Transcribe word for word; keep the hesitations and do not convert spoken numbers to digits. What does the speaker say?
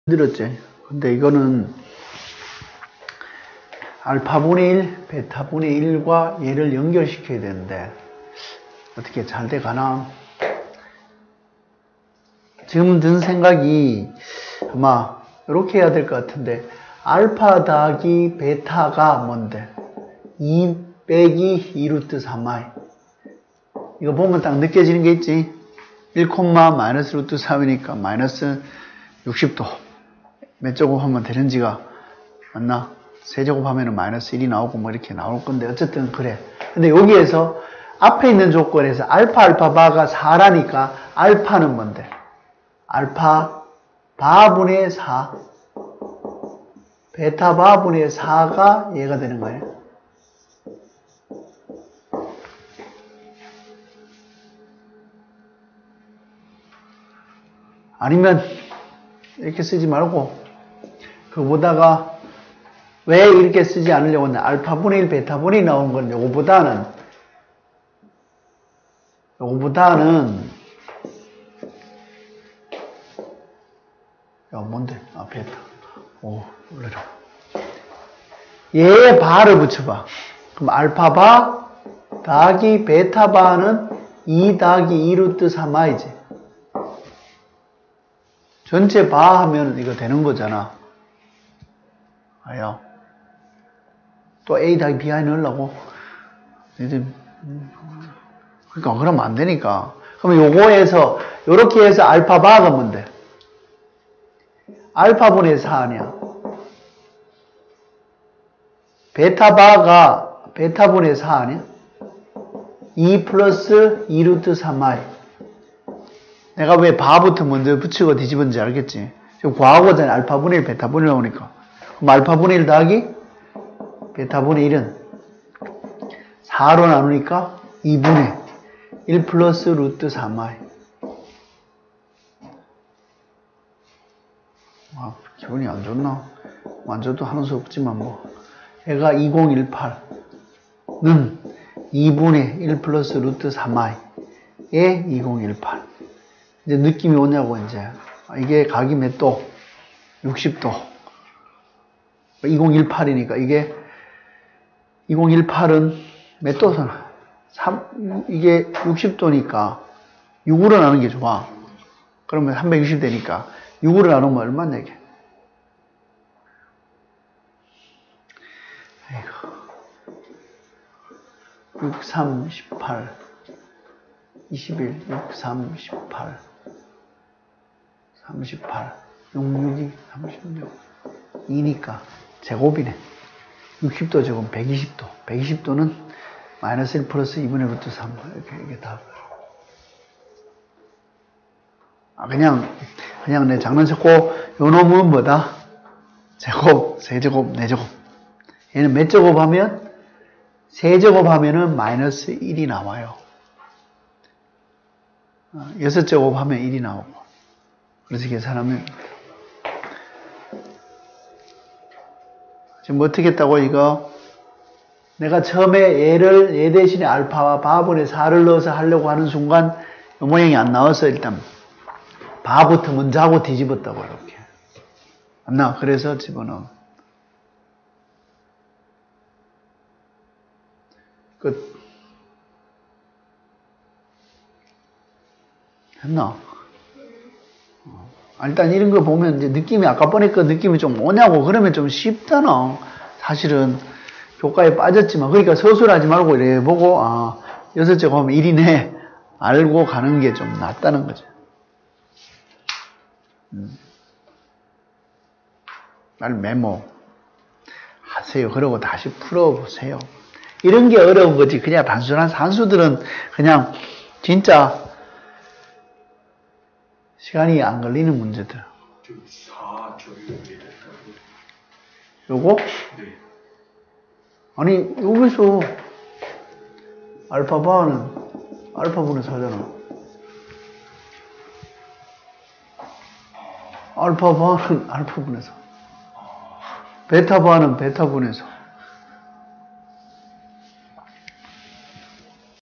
힘들었지. 근데 이거는 알파분의 일, 베타분의 일과 얘를 연결시켜야 되는데 어떻게 잘 돼가나? 지금 든 생각이 아마 이렇게 해야 될 것 같은데 알파 더하기 베타가 뭔데? 이 빼기 이 루트 삼 아이. 이거 보면 딱 느껴지는 게 있지? 일, 마이너스 루트 삼이니까 마이너스 육십 도. 몇 제곱 하면 되는지가 맞나? 세 제곱 하면은 마이너스 일이 나오고 뭐 이렇게 나올 건데 어쨌든 그래. 근데 여기에서 앞에 있는 조건에서 알파 알파 바가 사라니까 알파는 뭔데? 알파 바분의 사, 베타 바분의 사가 얘가 되는 거예요. 아니면 이렇게 쓰지 말고 그거보다가 왜 이렇게 쓰지 않으려고 했냐? 알파분의 일, 베타분의 일 나온 건 요거보다는 요거보다는 야 뭔데? 아 베타. 오 놀래라. 얘에 바를 붙여봐. 그럼 알파 바 더하기 베타 바는 이 더하기 이 루트 삼 아이지. 전체 바 하면 이거 되는 거잖아. 아야. 또 A 더하기 B i 넣으려고? 그러니까 그러면 안 되니까. 그러면 요거에서 요렇게 해서 알파 바가 뭔데? 알파분의 사 아니야. 베타 바가 베타분의 사 아니야? 이 플러스 이 루트 삼 아이. 내가 왜 바부터 먼저 붙이고 뒤집은지 알겠지? 지금 과거잖아. 알파분의 일, 베타분의 일 나오니까. 그럼 알파분의 일 더하기 베타분의 일은 사로 나누니까 이분의 일 플러스 루트 삼 아이. 아, 기분이 안 좋나? 완전도 하는 수 없지만 뭐. 얘가 이천십팔은 이분의 일 플러스 루트 삼 아이에 이천십팔. 이제 느낌이 오냐고, 이제. 이게 각이 몇 도? 육십 도. 이천십팔이니까 이게, 이천십팔은 몇 도잖아? 삼, 이게 육십 도니까 육으로 나누는 게 좋아. 그러면 삼백육십 되니까 육으로 나누면 얼마냐, 이게? 아이고. 육, 삼, 십팔. 이십일, 육, 삼, 십팔. 삼십팔. 육, 육이 삼십육. 이니까 제곱이네. 육십 도 제곱 백이십 도. 백이십 도는 마이너스 일 플러스 이분의 루트 삼. 이렇게, 이게 답. 아, 그냥, 그냥 내 장난쳤고, 요 놈은 뭐다? 제곱, 세제곱, 네제곱. 얘는 몇 제곱 하면? 세제곱 하면은 마이너스 일이 나와요. 여섯 제곱 하면 일이 나오고. 그래서 계산하면. 지금 어떻게 했다고, 이거? 내가 처음에 얘를, 얘 대신에 알파와 바분의 사를 넣어서 하려고 하는 순간, 이 모양이 안 나와서 일단, 바부터 먼저 하고 뒤집었다고, 이렇게. 안 나와. 그래서 집어넣어. 끝. 했나? 아, 일단 이런 거 보면 이제 느낌이 아까 보니까 느낌이 좀 오냐고 그러면 좀 쉽잖아. 사실은 교과에 빠졌지만 그러니까 서술하지 말고 이래 보고 아 여섯 제곱 하면 일이네 알고 가는 게 좀 낫다는 거죠. 음. 빨리 메모 하세요. 그러고 다시 풀어보세요. 이런 게 어려운 거지. 그냥 단순한 산수들은 그냥 진짜 시간이 안 걸리는 문제들. 요거? 네. 아니, 여기서 알파 바는 알파분의 사잖아. 알파 바는 알파분의 사. 베타 바는 베타분의 사.